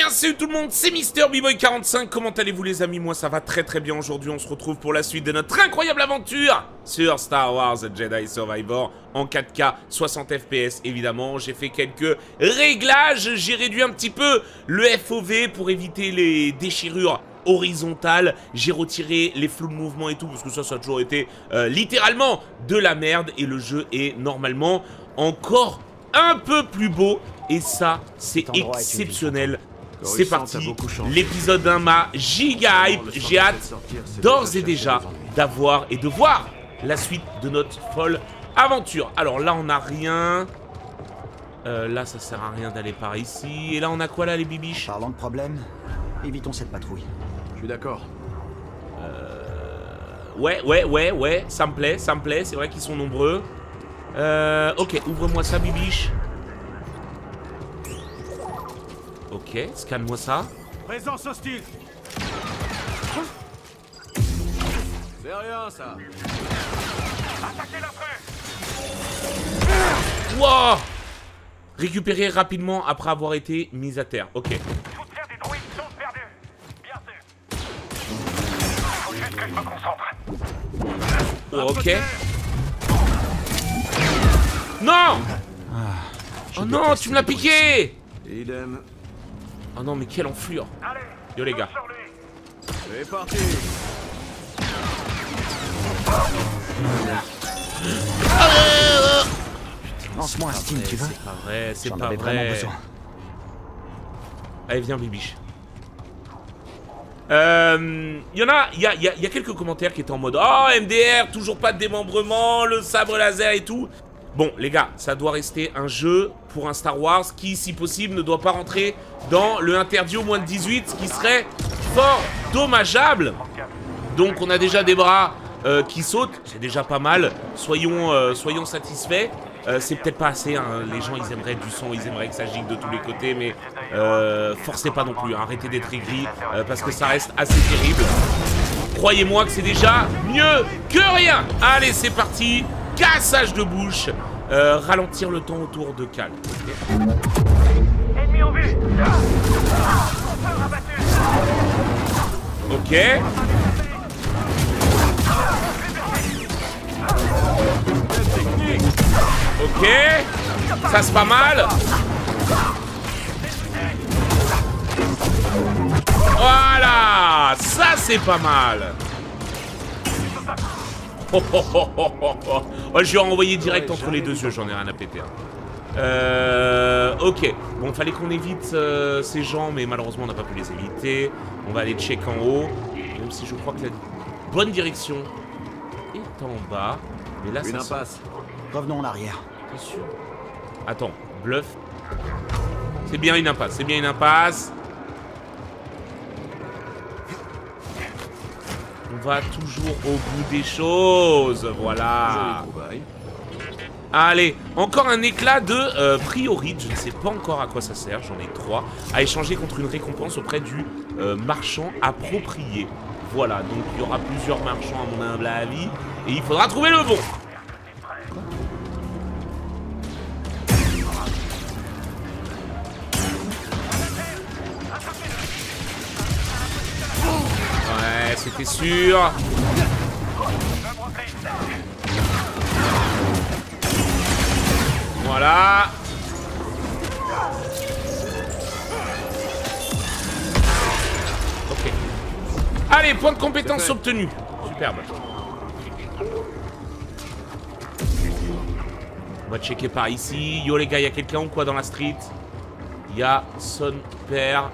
bien, salut tout le monde, c'est MrBboy45, comment allez-vous les amis? Moi ça va très très bien, aujourd'hui on se retrouve pour la suite de notre incroyable aventure sur Star Wars Jedi Survivor en 4K, 60 FPS évidemment. J'ai fait quelques réglages, j'ai réduit un petit peu le FOV pour éviter les déchirures horizontale, j'ai retiré les flous de mouvement et tout parce que ça a toujours été littéralement de la merde et le jeu est normalement encore un peu plus beau et ça c'est exceptionnel. C'est parti, l'épisode 1 m'a giga hype, j'ai hâte d'ores et déjà d'avoir et de voir la suite de notre folle aventure. Alors là on n'a rien, là ça sert à rien d'aller par ici, et là on a quoi là les bibiches? Parlant de problème, évitons cette patrouille. Je suis d'accord. Ouais, ça me plaît, c'est vrai qu'ils sont nombreux. Ok, ouvre-moi ça, bibiche. Ok, scanne-moi ça. Présence hostile. C'est rien, ça. Attaquez l'intrus. Wow! Récupérer rapidement après avoir été mis à terre. Ok. Soutien des droïdes sont perdus. Bien sûr. Faut juste que je me concentre. Ok. Non! Oh non, tu me l'as piqué! Idem. Oh non, mais quelle enflure! Allez, Yo les gars. sur lui. C'est parti. Lance-moi un steam, tu veux? C'est pas vrai, c'est J'en pas avais vraiment vrai. besoin. Allez, viens, bibiche. Il y a quelques commentaires qui étaient en mode oh, MDR, toujours pas de démembrement, le sabre laser et tout. Bon, les gars, ça doit rester un jeu pour un Star Wars qui, si possible, ne doit pas rentrer dans le interdit au moins de 18, ce qui serait fort dommageable. Donc, on a déjà des bras qui sautent, c'est déjà pas mal. Soyons satisfaits. C'est peut-être pas assez, hein. Les gens ils aimeraient du son, ils aimeraient que ça gicle de tous les côtés, mais forcez pas non plus, hein. Arrêtez d'être aigris, parce que ça reste assez terrible. Croyez-moi que c'est déjà mieux que rien. Allez, c'est parti, cassage de bouche, ralentir le temps autour de Cal. Ennemi en vue. Feu rabattu. Ok. Ok, ça c'est pas mal. Voilà, ça c'est pas mal. Oh, oh, oh, oh, oh, oh. Oh, je vais renvoyer direct entre les deux yeux, j'en ai rien à péter. Ok, bon, fallait qu'on évite ces gens, mais malheureusement on n'a pas pu les éviter. On va aller check en haut, même si je crois que la bonne direction est en bas. Mais là, Une ça impasse. Revenons en arrière. T'es sûr? Attends, bluff. C'est bien une impasse, c'est bien une impasse. On va toujours au bout des choses, voilà. Allez, encore un éclat de priorite, je ne sais pas encore à quoi ça sert, j'en ai 3. À échanger contre une récompense auprès du marchand approprié. Voilà, donc il y aura plusieurs marchands à mon humble avis, et il faudra trouver le bon. Ouais, c'était sûr. Voilà. Ok. Allez, point de compétence obtenu. Superbe. On va checker par ici. Yo les gars, il y a quelqu'un ou quoi dans la street? Il y a son père.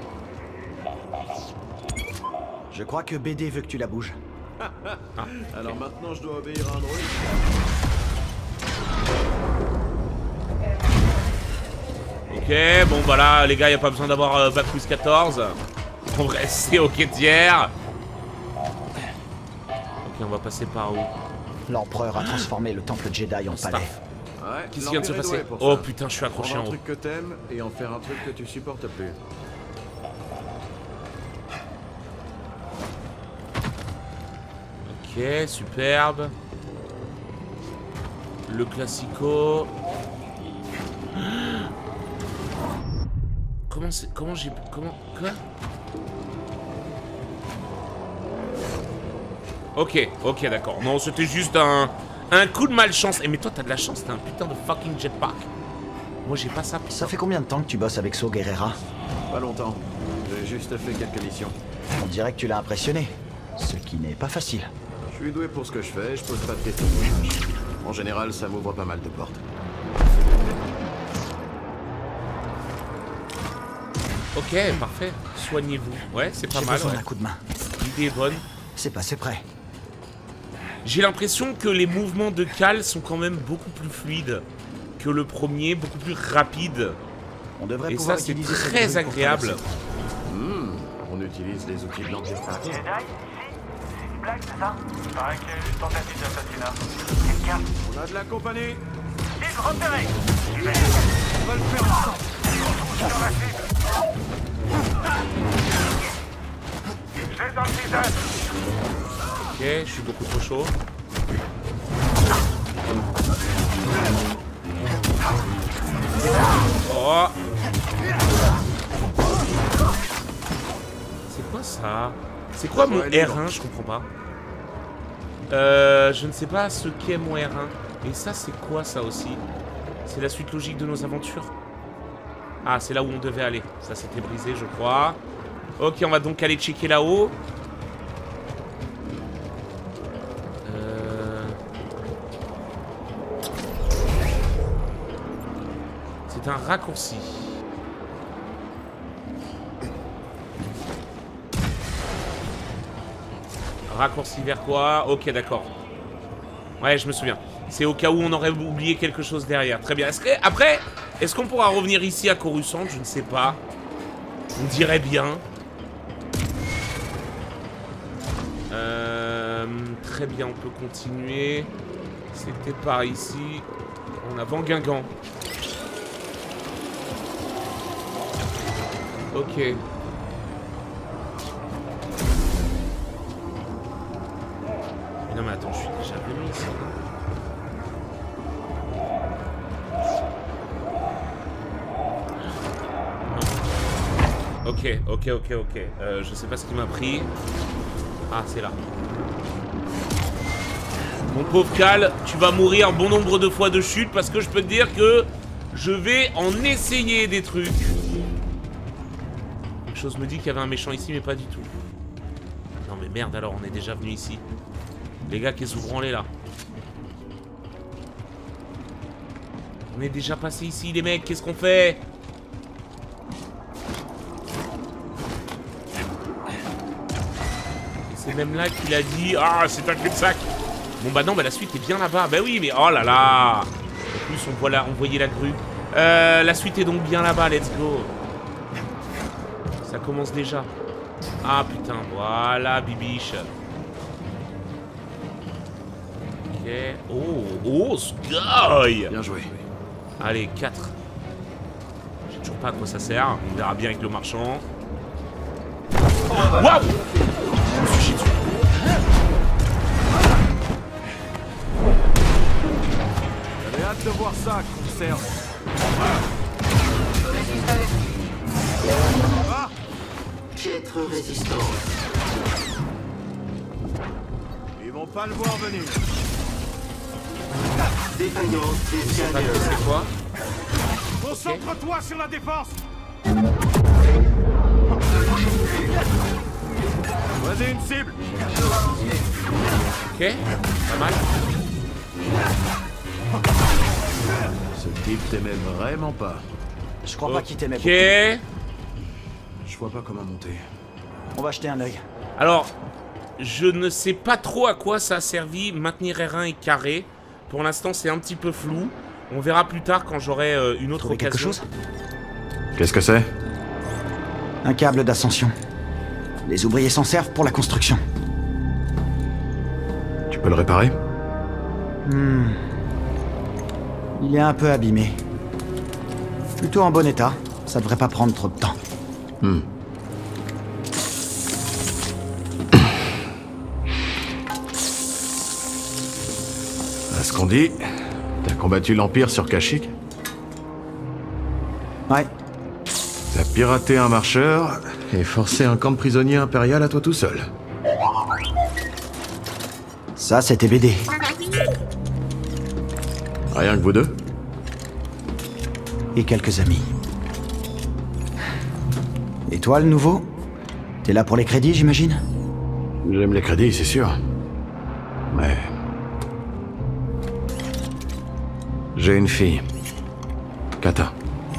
Je crois que BD veut que tu la bouges. Ah, alors maintenant je dois obéir à un droïde. Ok, bon voilà, les gars, il n'y a pas besoin d'avoir Bac plus 14. On va rester au quêtière. Ok, on va passer par où? L'empereur a transformé le temple Jedi en palais. Ouais, Qu'est-ce qui vient de se passer? pour Oh ça. putain, je suis accroché Prendre en un haut. truc que t'aimes et en faire un truc que tu supportes plus. Ok, superbe. Le classico. Comment c'est... Comment j'ai... Comment... Quoi? Ok, d'accord. Non, c'était juste un coup de malchance. Eh, mais toi, t'as de la chance, t'as un putain de fucking jetpack. Moi, j'ai pas ça. Putain. Ça fait combien de temps que tu bosses avec Saw Gerrera? Pas longtemps. J'ai juste fait quelques missions. On dirait que tu l'as impressionné. Ce qui n'est pas facile. Je suis doué pour ce que je fais, je pose pas de questions. En général, ça m'ouvre pas mal de portes. Ok, parfait. Soignez-vous. Ouais, c'est pas J'ai mal. besoin Ouais. d'un coup de main. L'idée est bonne. C'est passé près. J'ai l'impression que les mouvements de Cal sont quand même beaucoup plus fluides que le premier, beaucoup plus rapides. On devrait Et pouvoir ça, c'est utiliser cette très grue pour agréable. traverser. On utilise les outils de l'Anti-Stack. Jedi, ici? C'est une blague, c'est ça? Il paraît qu'il y a eu une tentative d'assassinat. Quelqu'un? On a de la compagnie. Cible repérée! J'y vais. On va le faire ensemble. Sur la cible. J'ai dans le visage. Ok, je suis beaucoup trop chaud. Oh! C'est quoi ça? C'est quoi mon R1? Je comprends pas. Je ne sais pas ce qu'est mon R1. Et ça, c'est quoi ça aussi? C'est la suite logique de nos aventures. Ah, c'est là où on devait aller. Ça, c'était brisé, je crois. Ok, on va donc aller checker là-haut. C'est un raccourci. Raccourci vers quoi? Ok, d'accord. Ouais, je me souviens. C'est au cas où on aurait oublié quelque chose derrière. Très bien. Est-ce qu'on pourra revenir ici à Coruscant? Je ne sais pas. On dirait bien. Très bien, on peut continuer. C'était par ici. En avant Guingamp. Ok. Non mais attends, je suis déjà venu ici. Ok. Je sais pas ce qui m'a pris. Ah, c'est là. Mon pauvre Cal, tu vas mourir bon nombre de fois de chute parce que je peux te dire que je vais en essayer des trucs. Quelque chose me dit qu'il y avait un méchant ici, mais pas du tout. Non mais merde, alors on est déjà venu ici. Les gars, qu'est-ce que vous branlez là? On est déjà passé ici, les mecs, qu'est-ce qu'on fait? Et c'est même là qu'il a dit... Ah, c'est un cul-de-sac. Bon bah non, bah la suite est bien là-bas. Bah oui, mais oh là là. En plus, on voyait la grue. La suite est donc bien là-bas, let's go. Ça commence déjà. Ah putain, voilà, bibiche. Ok. Oh, ce guy. Bien joué. Allez, 4. Je sais toujours pas à quoi ça sert. On verra bien avec le marchand. Waouh! Je me suis chié dessus. J'avais hâte de voir ça, conserve. Piètre résistance. Ils vont pas le voir venir. Défaillance des scanners. C'est quoi? Concentre-toi sur la défense. Vas-y, une cible. Ok, pas mal. Ce type t'aimait vraiment pas. Je crois pas qu'il t'aimait Ok. beaucoup. Je vois pas comment monter. On va jeter un œil. Alors, je ne sais pas trop à quoi ça a servi maintenir R1 et carré. Pour l'instant, c'est un petit peu flou. On verra plus tard quand j'aurai une autre Trouvé quelque occasion. chose? Qu'est-ce que c'est? Un câble d'ascension. Les ouvriers s'en servent pour la construction. Tu peux le réparer? Il est un peu abîmé. Plutôt en bon état. Ça devrait pas prendre trop de temps. À ce qu'on dit, t'as combattu l'Empire sur Kashyyyk? Ouais. T'as piraté un marcheur et forcé un camp de prisonniers impérial à toi tout seul. Ça, c'était BD. Rien que vous deux? Et quelques amis. Et toi, le nouveau? T'es là pour les crédits, j'imagine? J'aime les crédits, c'est sûr. Mais... j'ai une fille. Kata.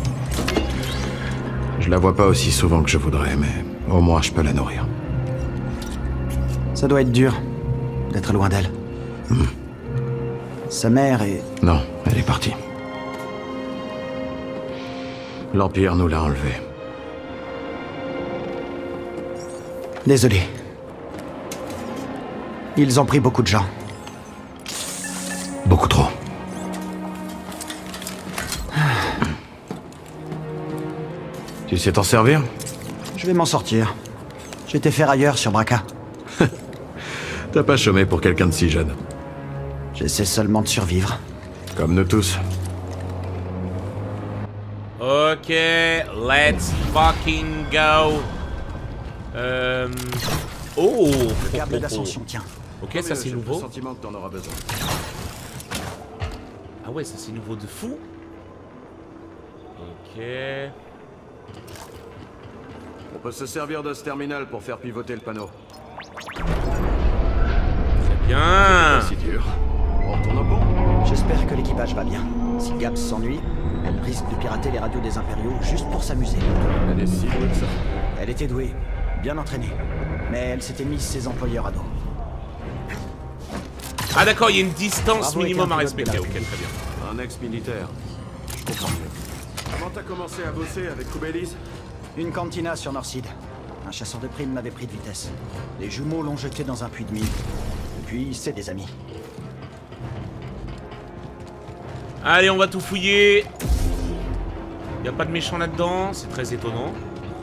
Je la vois pas aussi souvent que je voudrais, mais au moins je peux la nourrir. Ça doit être dur d'être loin d'elle. Sa mère est... Non, elle est partie. L'Empire nous l'a enlevée. Désolé. Ils ont pris beaucoup de gens. Beaucoup trop. Tu sais t'en servir? Je vais m'en sortir. J'étais ferrailleur sur Braca. T'as pas chômé pour quelqu'un de si jeune. J'essaie seulement de survivre. Comme nous tous. Ok, let's fucking go. Oh, Le câble d'ascension, tiens. Ok, ça c'est J'ai le nouveau. sentiment que t'en auras besoin. Ah ouais, ça c'est nouveau de fou. Ok. On peut se servir de ce terminal pour faire pivoter le panneau. Très bien. Si dur. On retourne au pont. J'espère que l'équipage va bien. Si Gabs s'ennuie, elle risque de pirater les radios des impériaux juste pour s'amuser. Elle est si douée que ça. Elle était douée, bien entraînée. Mais elle s'était mise ses employeurs à dos. Ah d'accord, il y a une distance Bravo, minimum à avec un pilote respecter. de Ok, la très bien. Un ex-militaire. Je comprends mieux. Comment t'as commencé à bosser avec Kubelis? Une cantina sur Northside. Un chasseur de primes m'avait pris de vitesse. Les jumeaux l'ont jeté dans un puits de mine. Depuis, c'est des amis. Allez, on va tout fouiller. Y a pas de méchant là-dedans, c'est très étonnant.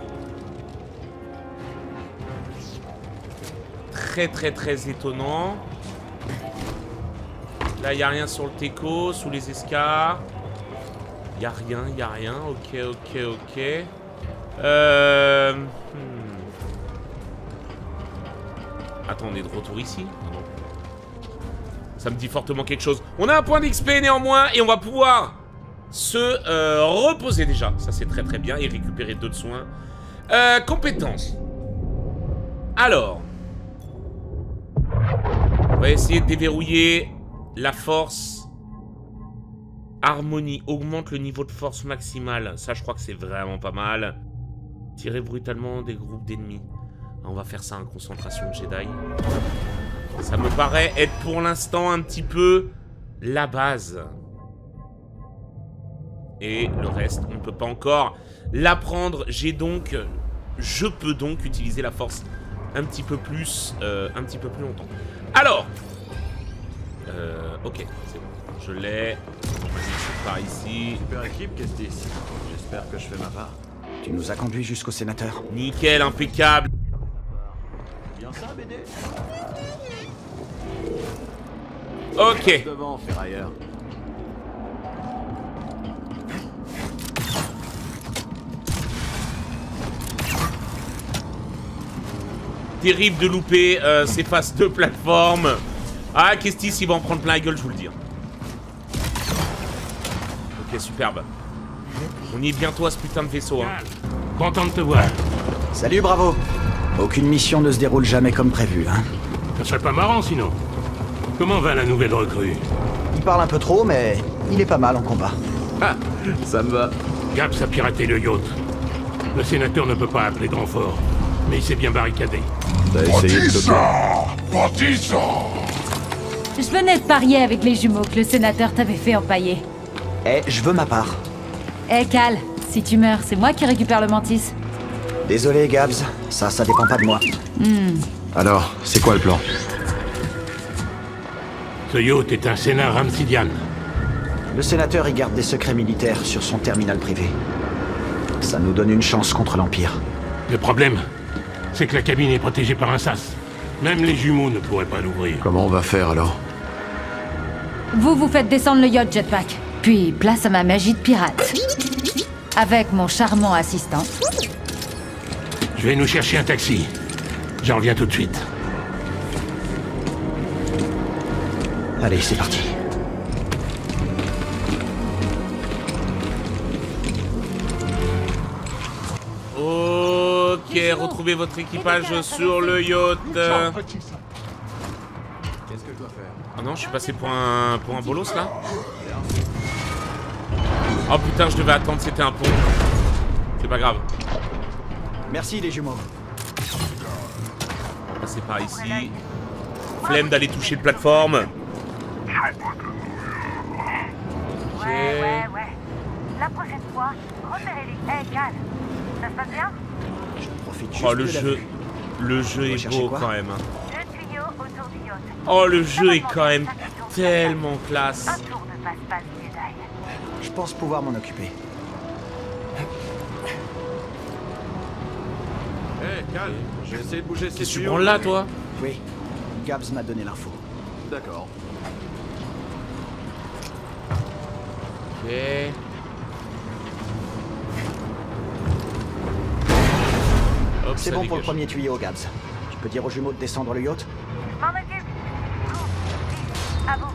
Très étonnant. Là, y a rien sur le teco, sous les escars. Y a rien. Ok. Attends, on est de retour ici? Ah non. Ça me dit fortement quelque chose. On a un point d'XP néanmoins et on va pouvoir se reposer déjà. Ça c'est très bien et récupérer d'autres soins. Compétences. Alors. On va essayer de déverrouiller la force. Harmonie. Augmente le niveau de force maximale. Ça je crois que c'est vraiment pas mal. Tirer brutalement des groupes d'ennemis. On va faire ça en concentration de Jedi. Ça me paraît être pour l'instant un petit peu la base. Et le reste, on ne peut pas encore l'apprendre. Je peux donc utiliser la force un petit peu plus longtemps. Alors, ok, c'est bon. Je l'ai. Par ici. Super équipe, Kestis. J'espère que je fais ma part. Tu nous as conduits jusqu'au sénateur. Nickel, impeccable. Bien ça, BD. Ok. Devant, ferrailleur. Terrible de louper ces phases de plateforme. Ah, Kestis, il va en prendre plein la gueule, je vous le dis. Ok, superbe. On y est bientôt à ce putain de vaisseau. Hein. Content de te voir. Salut, Bravo. Aucune mission ne se déroule jamais comme prévu, hein. Ça serait pas marrant sinon. Comment va la nouvelle recrue? Il parle un peu trop, mais il est pas mal en combat. Ah, ça me va. Gaps a piraté le yacht. Le sénateur ne peut pas appeler de renfort, mais il s'est bien barricadé. T'as essayé de te... Je venais de parier avec les jumeaux que le sénateur t'avait fait empailler. Eh, je veux ma part. Eh, Cal, si tu meurs, c'est moi qui récupère le mantis. Désolé, Gabs. Ça dépend pas de moi. Alors, c'est quoi le plan? Ce yacht est un sénat ramsidian. Le sénateur y garde des secrets militaires sur son terminal privé. Ça nous donne une chance contre l'Empire. Le problème, c'est que la cabine est protégée par un sas. Même les jumeaux ne pourraient pas l'ouvrir. Comment on va faire alors? Vous faites descendre le yacht, Jetpack. Puis, place à ma magie de pirate. avec mon charmant assistant. Je vais nous chercher un taxi. J'en reviens tout de suite. Allez, c'est parti. Ok, retrouvez votre équipage sur le yacht. Qu'est-ce que je dois faire? Ah non, je suis passé pour un bolos là. Oh putain, je devais attendre, c'était un pont. C'est pas grave. Merci les jumeaux. On va passer par ici. Flemme d'aller toucher de plateforme. Ok. Ouais. La prochaine fois, repérez-les. Hey, Cal, ça se passe bien? Je profite juste Oh, le de la jeu. vue. Le jeu est Recherchez beau quoi quand même. Hein. Le tuyau autour du yacht. Oh, le jeu est quand même tellement classe. Un tour de passe-passe Jedi. Je pense pouvoir m'en occuper. Hé, calme. J'ai essayé de bouger ces Qu'est-ce que tu tuyaux. prends là, toi? Oui, Gabs m'a donné l'info. D'accord. Ok. Hop, C'est ça bon pour le dégage. premier tuyau, Gabs. Tu peux dire aux jumeaux de descendre le yacht? M'en occupe. Go, Steve, à vous.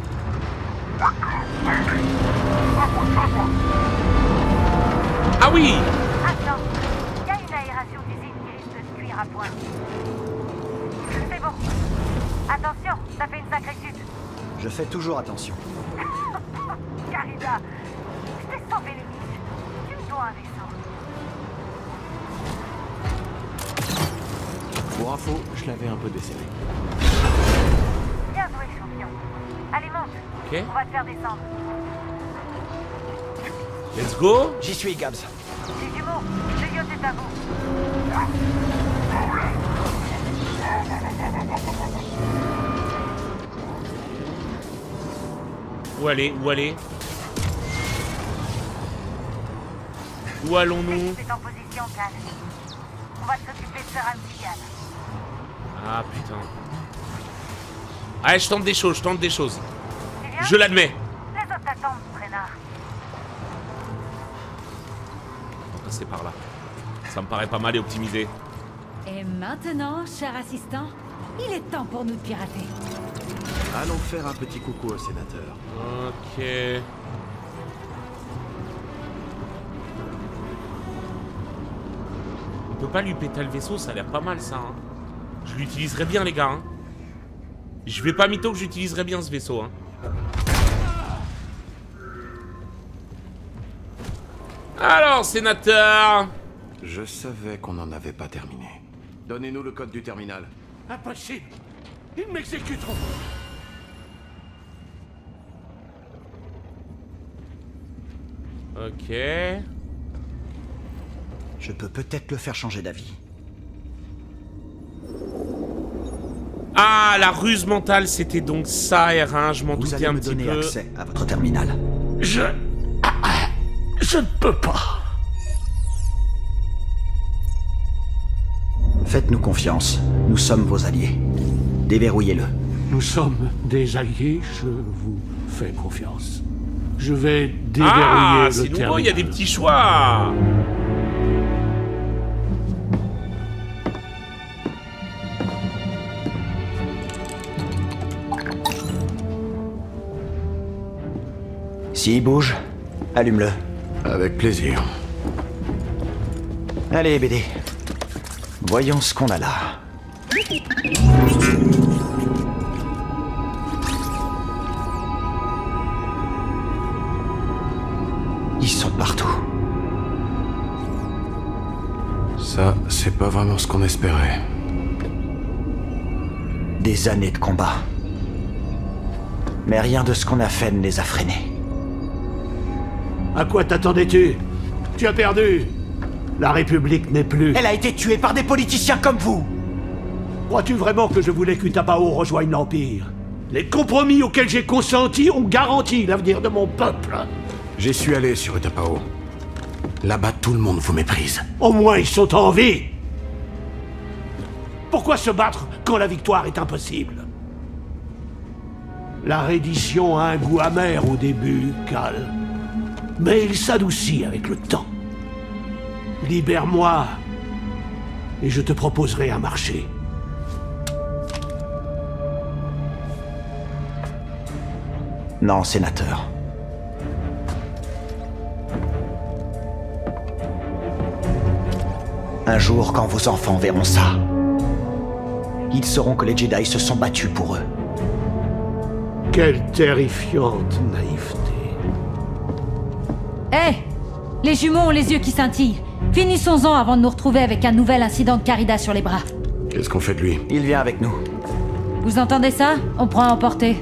Ah oui! Attends, il y a une aération d'usine qui risque de se cuire à point. C'est bon. Attention, ça fait une sacrée chute. Je fais toujours attention. Carida, je t'ai sauvé les miches. Tu me dois un vaisseau. Pour info, je l'avais un peu décelé. Bien joué, champion. Allez, monte. Ok. On va te faire descendre. Let's go! J'y suis, Gabs. Les jumeaux, le yacht est à vous. Où aller? Où aller? Où allons-nous? C'est en position, Cal. On va s'occuper de Sir Amsigal. Ah putain. Allez, je tente des choses, Tu viens? Je l'admets. Les autres t'attendent, traînard. On va passer par là. Ça me paraît pas mal et optimisé. Et maintenant, cher assistant, il est temps pour nous de pirater. Allons faire un petit coucou au sénateur. Ok. On peut pas lui péter le vaisseau, ça a l'air pas mal ça. Hein. Je l'utiliserai bien les gars. Hein. Je vais pas mytho que j'utiliserai bien ce vaisseau. Hein. Alors, sénateur. Je savais qu'on n'en avait pas terminé. Donnez-nous le code du terminal. Impossible. Ils m'exécuteront. Ok. Je peux peut-être le faire changer d'avis. Ah, la ruse mentale, c'était donc ça, R1. Je m'en Vous doutais allez un me petit donner peu. accès à votre terminal. Je ne peux pas. Faites-nous confiance. Nous sommes vos alliés. Déverrouillez-le. Nous sommes des alliés, je vous fais confiance. Je vais déverrouiller Ah, le c'est nouveau, terminal. il y a des petits choix. S'il bouge, allume-le. Avec plaisir. Allez, BD. Voyons ce qu'on a là. Ils sont partout. Ça, c'est pas vraiment ce qu'on espérait. Des années de combat. Mais rien de ce qu'on a fait ne les a freinés. À quoi t'attendais-tu? Tu as perdu. La République n'est plus. Elle a été tuée par des politiciens comme vous. Crois-tu vraiment que je voulais qu'Utapao rejoigne l'Empire? Les compromis auxquels j'ai consenti ont garanti l'avenir de mon peuple. J'y suis allé sur Utapao. Là-bas, tout le monde vous méprise. Au moins, ils sont en vie. Pourquoi se battre quand la victoire est impossible? La reddition a un goût amer au début, Cal. Mais il s'adoucit avec le temps. Libère-moi, et je te proposerai un marché. Non, sénateur. Un jour, quand vos enfants verront ça, ils sauront que les Jedi se sont battus pour eux. Quelle terrifiante naïveté. Hé, les jumeaux ont les yeux qui scintillent. Finissons-en avant de nous retrouver avec un nouvel incident de Carida sur les bras. Qu'est-ce qu'on fait de lui? Il vient avec nous. Vous entendez ça? On prend à emporter.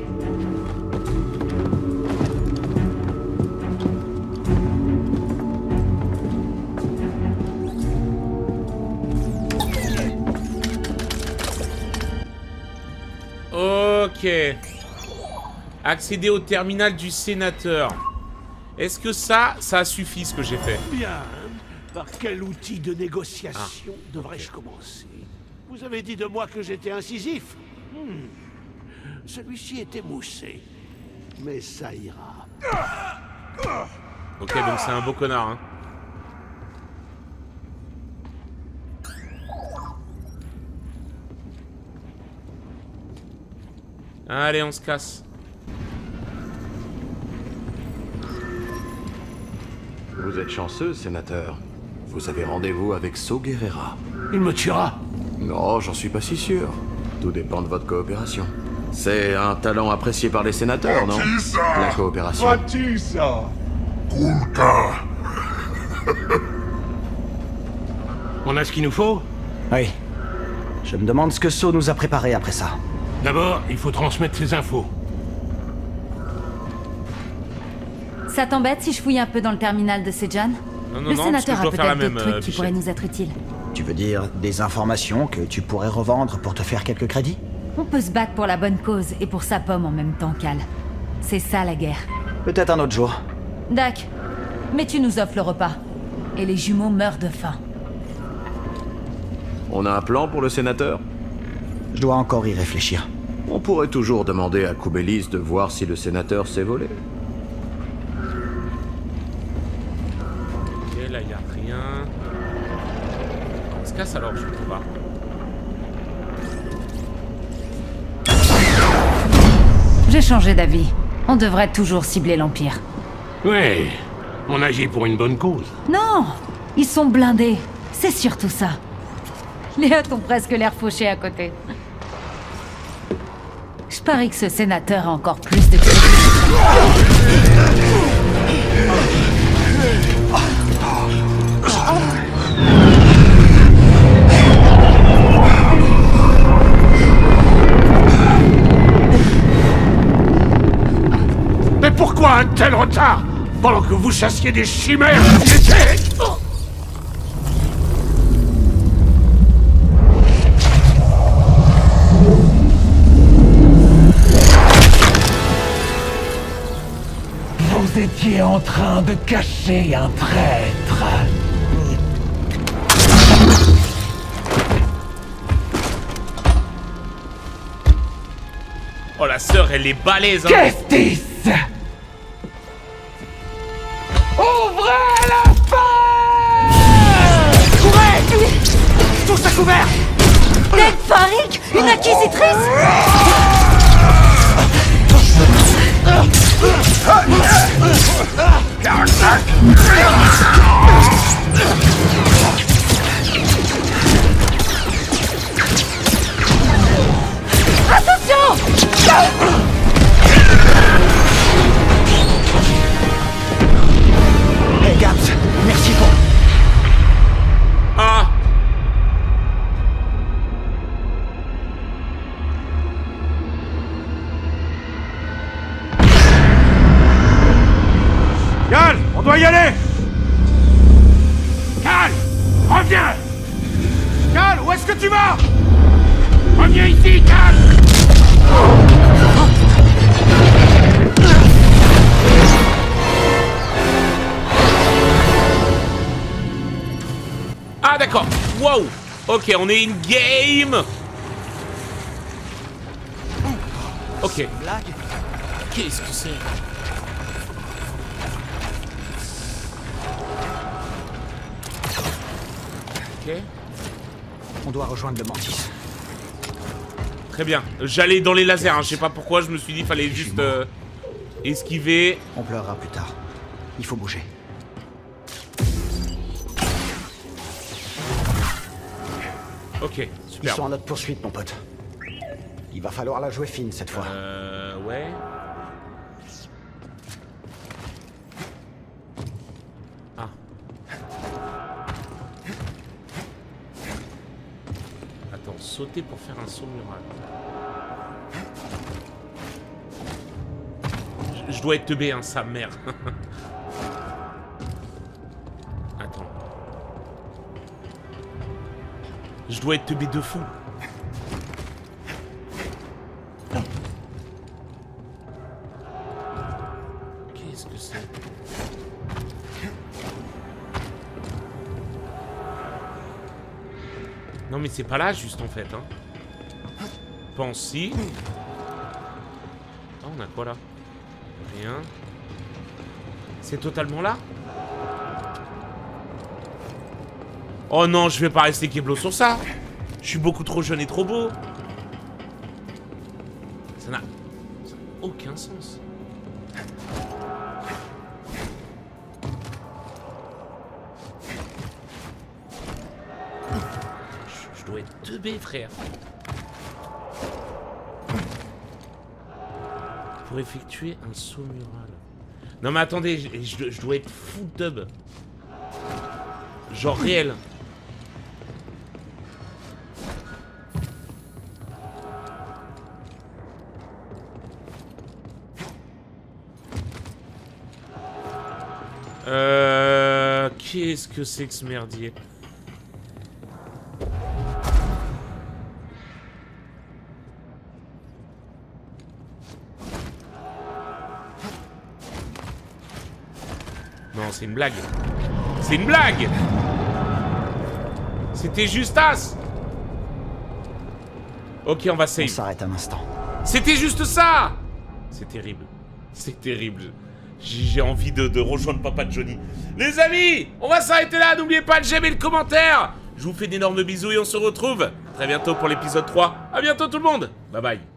Ok. Accéder au terminal du sénateur. Est-ce que ça suffit ce que j'ai fait? Bien. Par quel outil de négociation devrais-je commencer? Vous avez dit de moi que j'étais incisif. Celui-ci était moussé. Mais ça ira. Ok, donc c'est un beau connard, hein. Allez, on se casse. Vous êtes chanceux, sénateur. Vous avez rendez-vous avec Saw Gerrera. Il me tuera. Non, j'en suis pas si sûr. Tout dépend de votre coopération. C'est un talent apprécié par les sénateurs, non? La coopération. Vois-tu ça? On a ce qu'il nous faut? Oui. Je me demande ce que Saw nous a préparé après ça. D'abord, il faut transmettre ces infos. Ça t'embête si je fouille un peu dans le terminal de Sejan? Non, Le parce que sénateur je a dois faire la peut-être même, d'autres trucs qui Fichette. pourraient nous être utiles. Tu veux dire des informations que tu pourrais revendre pour te faire quelques crédits? On peut se battre pour la bonne cause et pour sa pomme en même temps, Cal. C'est ça la guerre. Peut-être un autre jour. Dac, mais tu nous offres le repas. Et les jumeaux meurent de faim. On a un plan pour le sénateur? Je dois encore y réfléchir. On pourrait toujours demander à Kubelis de voir si le sénateur s'est volé. Ok, là, y a rien. On se casse alors, je trouve pas. J'ai changé d'avis. On devrait toujours cibler l'Empire. Ouais, on agit pour une bonne cause. Non, ils sont blindés. C'est surtout ça. Les Hutt ont presque l'air fauchés à côté. Je parie que ce sénateur a encore plus de crédit. Mais pourquoi un tel retard? Pendant que vous chassiez des chimères, Vous étiez en train de cacher un traître. Oh, la sœur, elle est balèze, hein. Kestis! Ouvrez la porte! Courez! Tous à couvert! Ned Farik, une acquisitrice! Attention! Hey Gabs, merci pour... Ah! Cal, on doit y aller! Cal, reviens! Cal, où est-ce que tu vas? Reviens ici, Cal! Ah, d'accord. Wow. Ok, on est in game. Ok. Blague? Qu'est-ce que c'est? On doit rejoindre le Mantis. Très bien. J'allais dans les lasers, hein. Je sais pas pourquoi, je me suis dit fallait juste esquiver. On pleurera plus tard. Il faut bouger. Ok, Ils super. sont à notre poursuite, mon pote. Il va falloir la jouer fine cette fois. Ouais. Ah. Attends, sauter pour faire un saut mural. Je dois être teubé, hein, sa mère. Attends. Je dois être teubé de fou. Qu'est-ce que c'est? Non mais c'est pas là juste en fait, hein. Pense-y. Ah, on a quoi là? Rien. C'est totalement là? Oh non, je vais pas rester Keblo sur ça. Je suis beaucoup trop jeune et trop beau. Ça n'a aucun sens. Je dois être teubé, frère. Pour effectuer un saut mural. Non mais attendez, je dois être full tub. Genre réel. Qu'est-ce que c'est que ce merdier? Non, c'est une blague. C'est une blague. C'était juste as. Ok, on va save. On s'arrête un instant. C'était juste ça. C'est terrible. C'est terrible. J'ai envie de rejoindre Papa Johnny. Les amis, on va s'arrêter là. N'oubliez pas de j'aime et le commentaire. Je vous fais d'énormes bisous et on se retrouve très bientôt pour l'épisode 3. A bientôt tout le monde. Bye bye.